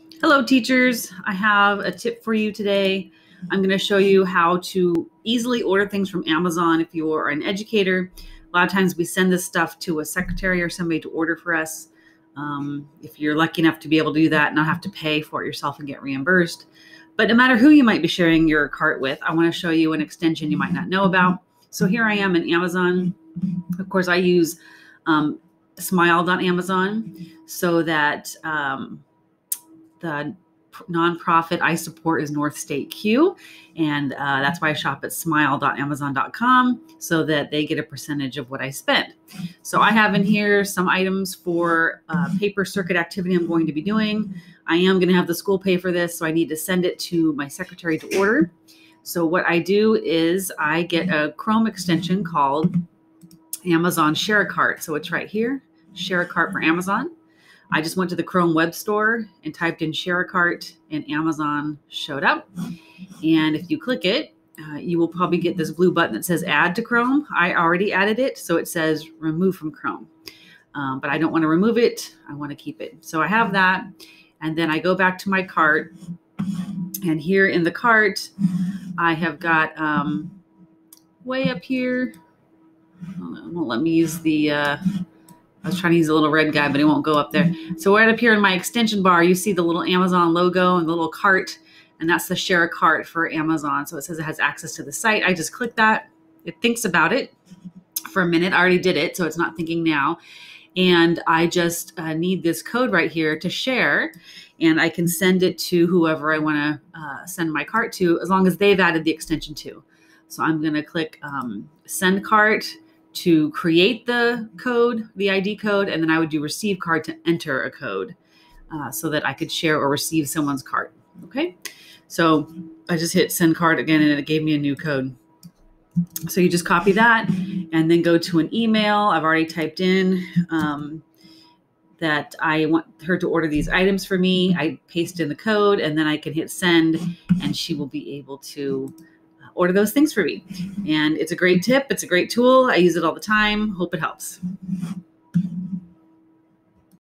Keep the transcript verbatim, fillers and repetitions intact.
Hello, teachers. I have a tip for you today. I'm going to show you how to easily order things from Amazon if you are an educator. A lot of times we send this stuff to a secretary or somebody to order for us. Um, if you're lucky enough to be able to do that, not have to pay for it yourself and get reimbursed. But no matter who you might be sharing your cart with, I want to show you an extension you might not know about. So here I am in Amazon. Of course, I use um, smile dot amazon so that um, the nonprofit I support is North State Q, and uh, that's why I shop at smile dot amazon dot com so that they get a percentage of what I spend. So I have in here some items for uh, paper circuit activity I'm going to be doing. I am going to have the school pay for this, so I need to send it to my secretary to order. So what I do is I get a Chrome extension called Amazon Share a Cart. So it's right here, Share a Cart for Amazon. I just went to the Chrome web store and typed in Share a Cart, and Amazon showed up. And if you click it, uh, you will probably get this blue button that says Add to Chrome. I already added it, so it says Remove from Chrome. Um, but I don't want to remove it. I want to keep it. So I have that. And then I go back to my cart. And here in the cart, I have got um, way up here. Oh, it won't let me use the... Uh, I was trying to use a little red guy, but it won't go up there. So right up here in my extension bar, you see the little Amazon logo and the little cart, and that's the Share a Cart for Amazon. So it says it has access to the site. I just click that. It thinks about it for a minute. I already did it, so it's not thinking now. And I just uh, need this code right here to share, and I can send it to whoever I want to uh, send my cart to, as long as they've added the extension too. So I'm going to click um, Send Cart to create the code, the I D code, and then I would do receive card to enter a code uh, so that I could share or receive someone's cart. Okay, so I just hit send card again, and it gave me a new code. So you just copy that and then go to an email. I've already typed in um, that I want her to order these items for me. I paste in the code, and then I can hit send, and she will be able to order those things for me. And it's a great tip. It's a great tool. I use it all the time. Hope it helps.